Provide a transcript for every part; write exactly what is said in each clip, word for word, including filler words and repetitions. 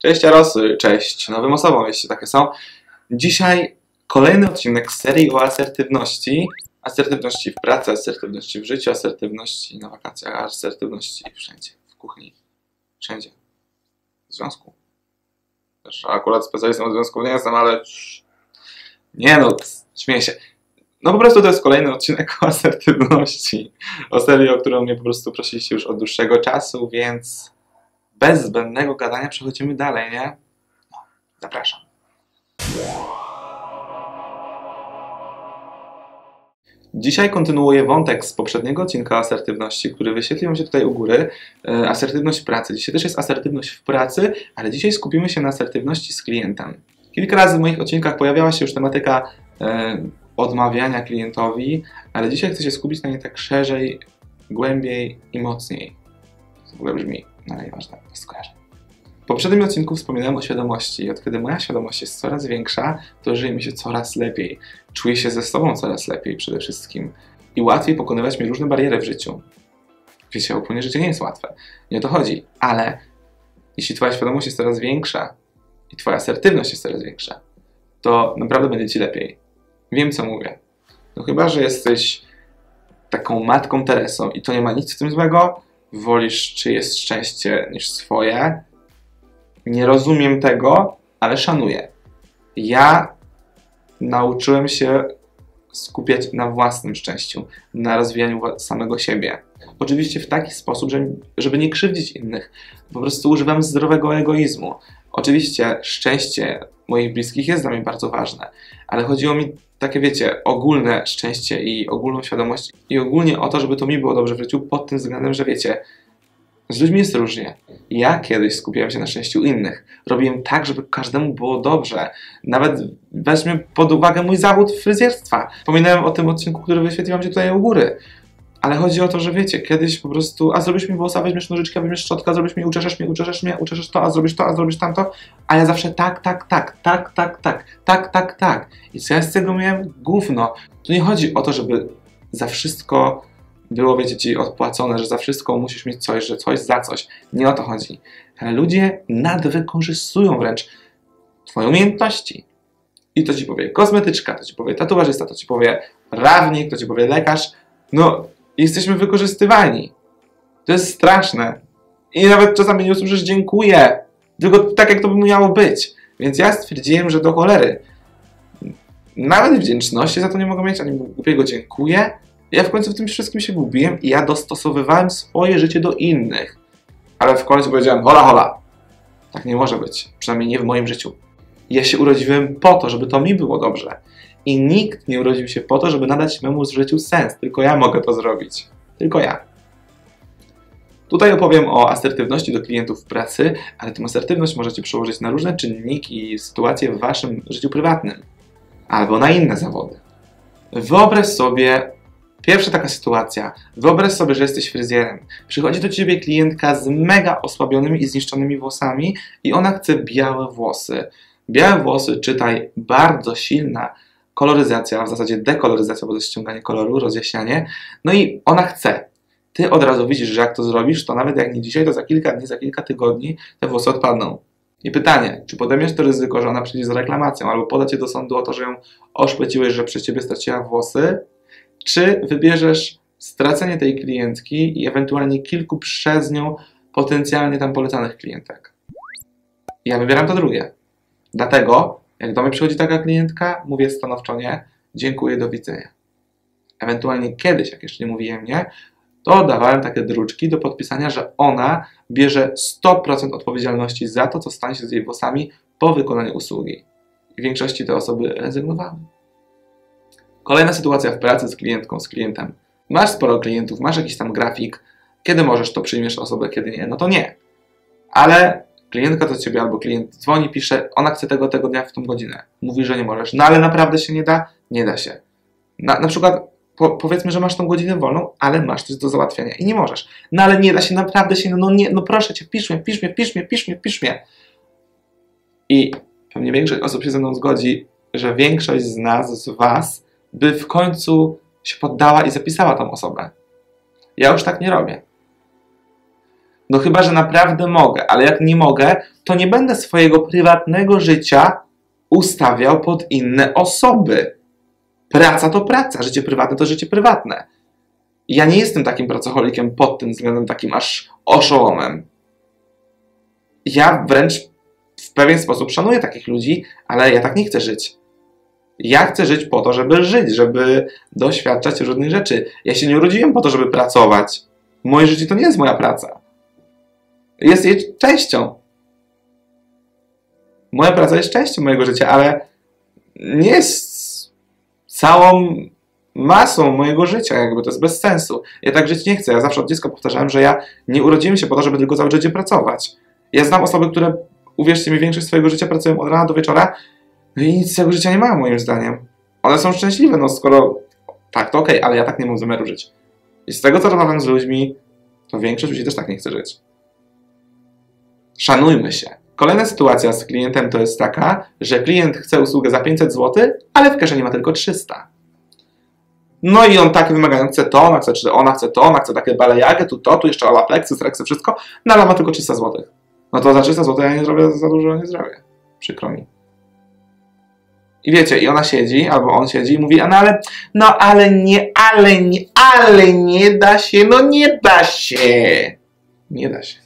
Cześć Jarosy, cześć nowym osobom, jeśli takie są. Dzisiaj kolejny odcinek z serii o asertywności. Asertywności w pracy, asertywności w życiu, asertywności na wakacjach, asertywności wszędzie, w kuchni, wszędzie. W związku. Też akurat specjalistą od związków nie jestem, ale nie no, śmieję się. No po prostu to jest kolejny odcinek o asertywności. O serii, o którą mnie po prostu prosiliście już od dłuższego czasu, więc bez zbędnego gadania przechodzimy dalej, nie? No, zapraszam. Dzisiaj kontynuuję wątek z poprzedniego odcinka o asertywności, który wyświetlił się tutaj u góry. E, asertywność w pracy. Dzisiaj też jest asertywność w pracy, ale dzisiaj skupimy się na asertywności z klientem. Kilka razy w moich odcinkach pojawiała się już tematyka e, odmawiania klientowi, ale dzisiaj chcę się skupić na niej tak szerzej, głębiej i mocniej. To w ogóle brzmi, no ale nieważne, bez skojarzeń. W poprzednim odcinku wspominałem o świadomości i od kiedy moja świadomość jest coraz większa, to żyje mi się coraz lepiej. Czuję się ze sobą coraz lepiej przede wszystkim i łatwiej pokonywać mi różne bariery w życiu. Wiecie, ogólnie życie nie jest łatwe. Nie o to chodzi, ale jeśli twoja świadomość jest coraz większa i twoja asertywność jest coraz większa, to naprawdę będzie ci lepiej. Wiem, co mówię. No chyba, że jesteś taką matką Teresą i to nie ma nic w tym złego, wolisz czyjeś szczęście niż swoje. Nie rozumiem tego, ale szanuję. Ja nauczyłem się skupiać na własnym szczęściu, na rozwijaniu samego siebie. Oczywiście w taki sposób, żeby nie krzywdzić innych. Po prostu używam zdrowego egoizmu. Oczywiście szczęście moich bliskich jest dla mnie bardzo ważne, ale chodziło mi takie, wiecie, ogólne szczęście i ogólną świadomość i ogólnie o to, żeby to mi było dobrze w życiu pod tym względem, że wiecie, z ludźmi jest różnie. Ja kiedyś skupiałem się na szczęściu innych. Robiłem tak, żeby każdemu było dobrze. Nawet weźmy pod uwagę mój zawód fryzjerstwa. Wspominałem o tym odcinku, który wyświetliłam się tutaj u góry. Ale chodzi o to, że wiecie, kiedyś po prostu, a zrobisz mi włosa, weźmiesz nożyczkę, weźmiesz szczotkę, zrobisz mi, uczeszesz mnie, uczeszesz mnie, uczeszesz to, a zrobisz to, a zrobisz tamto. A ja zawsze tak, tak, tak, tak, tak, tak, tak, tak, tak. I co ja z tego miałem? Gówno. Tu nie chodzi o to, żeby za wszystko było, wiecie, ci odpłacone, że za wszystko musisz mieć coś, że coś za coś. Nie o to chodzi. Ale ludzie nadwykorzystują wręcz twoje umiejętności. I to ci powie kosmetyczka, to ci powie tatuażysta, to ci powie prawnik, to ci powie lekarz. No, jesteśmy wykorzystywani. To jest straszne. I nawet czasami nie usłyszysz dziękuję. Tylko tak, jak to by miało być. Więc ja stwierdziłem, że do cholery. Nawet wdzięczności za to nie mogę mieć, ani głupiego dziękuję. Ja w końcu w tym wszystkim się gubiłem i ja dostosowywałem swoje życie do innych. Ale w końcu powiedziałem, hola, hola. Tak nie może być. Przynajmniej nie w moim życiu. Ja się urodziłem po to, żeby to mi było dobrze. I nikt nie urodził się po to, żeby nadać memu życiu sens. Tylko ja mogę to zrobić. Tylko ja. Tutaj opowiem o asertywności do klientów w pracy, ale tę asertywność możecie przełożyć na różne czynniki i sytuacje w waszym życiu prywatnym. Albo na inne zawody. Wyobraź sobie, pierwsza taka sytuacja. Wyobraź sobie, że jesteś fryzjerem. Przychodzi do ciebie klientka z mega osłabionymi i zniszczonymi włosami i ona chce białe włosy. Białe włosy, czytaj, bardzo silna koloryzacja, w zasadzie dekoloryzacja, bo to jest ściąganie koloru, rozjaśnianie. No i ona chce. Ty od razu widzisz, że jak to zrobisz, to nawet jak nie dzisiaj, to za kilka dni, za kilka tygodni te włosy odpadną. I pytanie, czy podejmiesz to ryzyko, że ona przyjdzie z reklamacją, albo poda cię do sądu o to, że ją oszpeciłeś, że przez ciebie straciła włosy, czy wybierzesz stracenie tej klientki i ewentualnie kilku przez nią potencjalnie tam polecanych klientek? Ja wybieram to drugie. Dlatego, jak do mnie przychodzi taka klientka, mówię stanowczo nie, dziękuję, do widzenia. Ewentualnie kiedyś, jak jeszcze nie mówiłem nie, to dawałem takie druczki do podpisania, że ona bierze sto procent odpowiedzialności za to, co stanie się z jej włosami po wykonaniu usługi. I w większości te osoby rezygnowały. Kolejna sytuacja w pracy z klientką, z klientem. Masz sporo klientów, masz jakiś tam grafik, kiedy możesz, to przyjmiesz osobę, kiedy nie, no to nie. Ale klientka do ciebie albo klient dzwoni, pisze, ona chce tego, tego dnia w tą godzinę. Mówi, że nie możesz. No ale naprawdę się nie da? Nie da się. Na, na przykład po, powiedzmy, że masz tą godzinę wolną, ale masz coś do załatwiania i nie możesz. No ale nie da się, naprawdę się, no nie, no proszę cię, pisz mnie, pisz mnie, pisz mnie, pisz mnie, pisz mnie. I pewnie większość osób się ze mną zgodzi, że większość z nas, z was, by w końcu się poddała i zapisała tą osobę. Ja już tak nie robię. No chyba, że naprawdę mogę, ale jak nie mogę, to nie będę swojego prywatnego życia ustawiał pod inne osoby. Praca to praca, życie prywatne to życie prywatne. Ja nie jestem takim pracocholikiem pod tym względem, takim aż oszołomem. Ja wręcz w pewien sposób szanuję takich ludzi, ale ja tak nie chcę żyć. Ja chcę żyć po to, żeby żyć, żeby doświadczać różnych rzeczy. Ja się nie urodziłem po to, żeby pracować. Moje życie to nie jest moja praca. Jest jej częścią. Moja praca jest częścią mojego życia, ale nie jest całą masą mojego życia, jakby to jest bez sensu. Ja tak żyć nie chcę. Ja zawsze od dziecka powtarzałem, że ja nie urodziłem się po to, żeby tylko całe życie pracować. Ja znam osoby, które, uwierzcie mi, większość swojego życia pracują od rana do wieczora, no i nic z tego życia nie mają, moim zdaniem. One są szczęśliwe, no skoro tak, to okej, okay, ale ja tak nie mam zamiaru żyć. I z tego, co rozmawiam z ludźmi, to większość ludzi też tak nie chce żyć. Szanujmy się. Kolejna sytuacja z klientem to jest taka, że klient chce usługę za pięćset złotych, ale w kieszeni ma tylko trzysta. No i on takie wymagania, chce to, ona chce, czy ona chce to, ona chce takie balejagę, tu to, tu jeszcze Olaplexy, Rexy, wszystko, no ale ma tylko trzysta złotych. No to za trzysta złotych ja nie zrobię, za dużo nie zrobię. Przykro mi. I wiecie, i ona siedzi, albo on siedzi i mówi, no ale, no ale nie, ale nie, ale nie da się, no nie da się. Nie da się.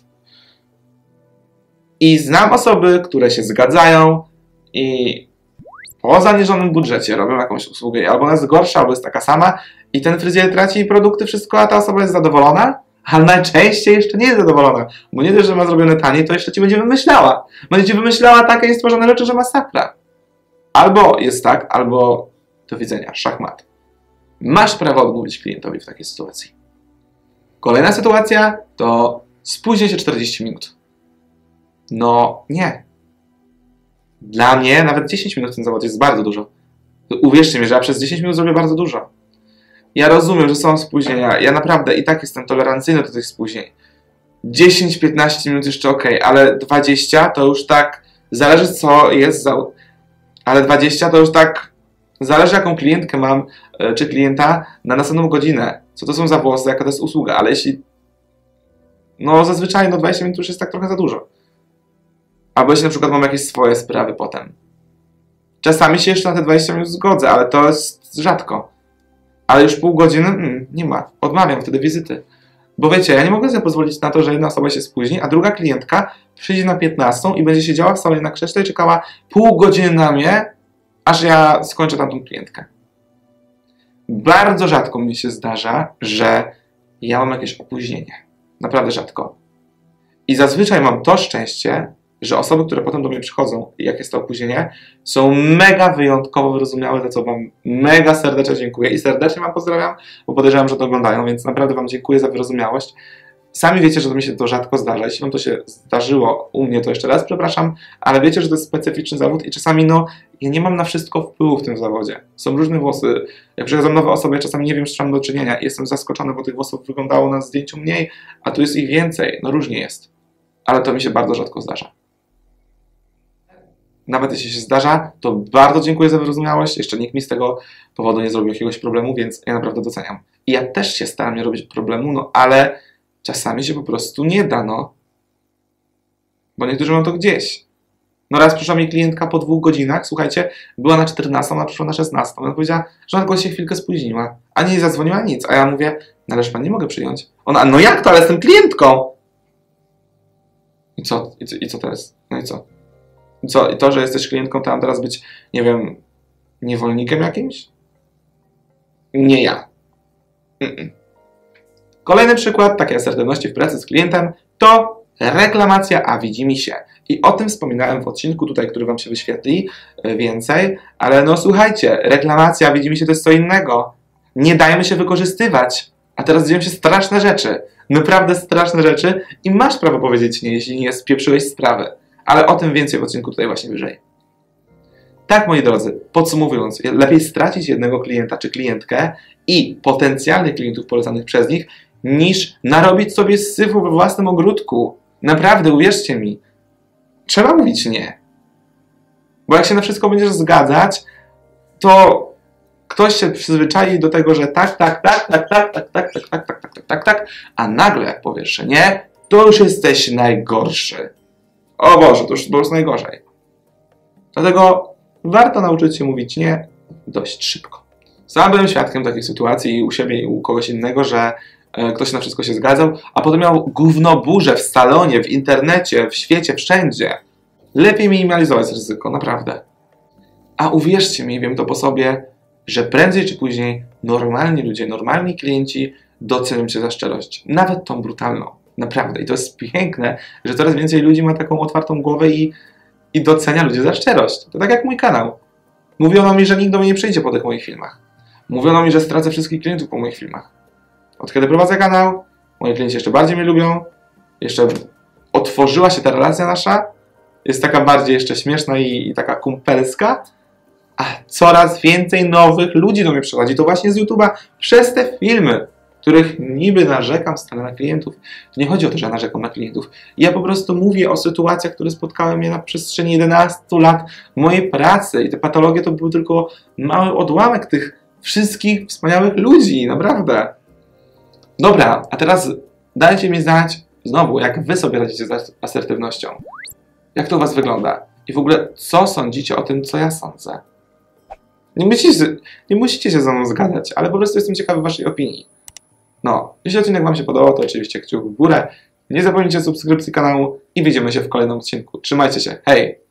I znam osoby, które się zgadzają i po zaniżonym budżecie robią jakąś usługę, albo ona jest gorsza, albo jest taka sama i ten fryzjer traci produkty, wszystko, a ta osoba jest zadowolona, ale najczęściej jeszcze nie jest zadowolona, bo nie dość, że ma zrobione taniej, to jeszcze ci będzie wymyślała. Będzie ci wymyślała takie niestworzone rzeczy, że masakra. Albo jest tak, albo do widzenia, szachmat. Masz prawo odmówić klientowi w takiej sytuacji. Kolejna sytuacja to spóźnię się czterdzieści minut. No nie. Dla mnie nawet dziesięć minut w tym zawodzie jest bardzo dużo. Uwierzcie mi, że ja przez dziesięć minut zrobię bardzo dużo. Ja rozumiem, że są spóźnienia. Ja naprawdę i tak jestem tolerancyjny do tych spóźnień. dziesięć piętnaście minut jeszcze ok, ale dwadzieścia to już tak zależy co jest za... Ale dwadzieścia to już tak zależy jaką klientkę mam, czy klienta na następną godzinę. Co to są za włosy, jaka to jest usługa, ale jeśli... No zazwyczaj no dwadzieścia minut już jest tak trochę za dużo. Albo jeśli na przykład mam jakieś swoje sprawy potem. Czasami się jeszcze na te dwadzieścia minut zgodzę, ale to jest rzadko. Ale już pół godziny mm, nie ma. Odmawiam wtedy wizyty. Bo wiecie, ja nie mogę sobie pozwolić na to, że jedna osoba się spóźni, a druga klientka przyjdzie na piętnastą i będzie siedziała w salonie na krześle i czekała pół godziny na mnie, aż ja skończę tamtą klientkę. Bardzo rzadko mi się zdarza, że ja mam jakieś opóźnienie. Naprawdę rzadko. I zazwyczaj mam to szczęście, że osoby, które potem do mnie przychodzą, jak jest to opóźnienie, są mega wyjątkowo wyrozumiałe, za co wam mega serdecznie dziękuję i serdecznie wam pozdrawiam, bo podejrzewam, że to oglądają, więc naprawdę wam dziękuję za wyrozumiałość. Sami wiecie, że to mi się to rzadko zdarza. Jeśli wam to się zdarzyło u mnie, to jeszcze raz przepraszam, ale wiecie, że to jest specyficzny zawód i czasami no, ja nie mam na wszystko wpływu w tym zawodzie. Są różne włosy. Jak przychodzą nowe osoby, ja czasami nie wiem, z czym mam do czynienia i jestem zaskoczony, bo tych włosów wyglądało na zdjęciu mniej, a tu jest ich więcej. No różnie jest. Ale to mi się bardzo rzadko zdarza. Nawet jeśli się zdarza, to bardzo dziękuję za wyrozumiałość. Jeszcze nikt mi z tego powodu nie zrobił jakiegoś problemu, więc ja naprawdę doceniam. I ja też się staram nie robić problemu, no ale czasami się po prostu nie da, no. Bo niektórzy mają to gdzieś. No raz przyszła mi klientka po dwóch godzinach, słuchajcie, była na czternastą, ona przyszła na szesnastą. Ona powiedziała, że ona tylko się chwilkę spóźniła. Ani nie zadzwoniła, nic. A ja mówię, no ależ pan nie mogę przyjąć. Ona, no jak to, ale jestem klientką. I co? I co, i co teraz? No i co? I co? I to, że jesteś klientką, to mam teraz być, nie wiem, niewolnikiem jakimś? Nie ja. Mm-mm. Kolejny przykład takiej asertywności w pracy z klientem to reklamacja, a widzi mi się. I o tym wspominałem w odcinku tutaj, który wam się wyświetli więcej, ale no słuchajcie, reklamacja, widzi mi się, to jest co innego. Nie dajmy się wykorzystywać. A teraz dzieją się straszne rzeczy. Naprawdę straszne rzeczy i masz prawo powiedzieć nie, jeśli nie spieprzyłeś sprawy. Ale o tym więcej w odcinku tutaj właśnie wyżej. Tak, moi drodzy, podsumowując, lepiej stracić jednego klienta czy klientkę i potencjalnych klientów polecanych przez nich, niż narobić sobie syfu we własnym ogródku. Naprawdę, uwierzcie mi. Trzeba mówić nie. Bo jak się na wszystko będziesz zgadzać, to ktoś się przyzwyczai do tego, że tak, tak, tak, tak, tak, tak, tak, tak, tak, tak, tak, tak, tak, tak, a nagle jak powiesz, że nie, to już jesteś najgorszy. O Boże, to już po prostu najgorzej. Dlatego warto nauczyć się mówić nie dość szybko. Sam byłem świadkiem takiej sytuacji u siebie i u kogoś innego, że e, ktoś na wszystko się zgadzał, a potem miał gównoburzę w salonie, w internecie, w świecie, wszędzie. Lepiej minimalizować ryzyko, naprawdę. A uwierzcie mi, wiem to po sobie, że prędzej czy później normalni ludzie, normalni klienci docenią cię za szczerość. Nawet tą brutalną. Naprawdę. I to jest piękne, że coraz więcej ludzi ma taką otwartą głowę i, i docenia ludzi za szczerość. To tak jak mój kanał. Mówiono mi, że nikt do mnie nie przyjdzie po tych moich filmach. Mówiono mi, że stracę wszystkich klientów po moich filmach. Od kiedy prowadzę kanał, moi klienci jeszcze bardziej mnie lubią. Jeszcze otworzyła się ta relacja nasza. Jest taka bardziej jeszcze śmieszna i, i taka kumpelska. A coraz więcej nowych ludzi do mnie przychodzi. To właśnie z YouTube'a przez te filmy, których niby narzekam stale na klientów. To nie chodzi o to, że ja narzekam na klientów. Ja po prostu mówię o sytuacjach, które spotkały mnie na przestrzeni jedenastu lat mojej pracy. I te patologie to był tylko mały odłamek tych wszystkich wspaniałych ludzi. Naprawdę. Dobra, a teraz dajcie mi znać znowu, jak wy sobie radzicie z asertywnością. Jak to u was wygląda? I w ogóle, co sądzicie o tym, co ja sądzę? Nie musicie, nie musicie się ze mną zgadzać, ale po prostu jestem ciekawy waszej opinii. No, jeśli odcinek wam się podobał, to oczywiście kciuk w górę. Nie zapomnijcie subskrypcji kanału i widzimy się w kolejnym odcinku. Trzymajcie się, hej!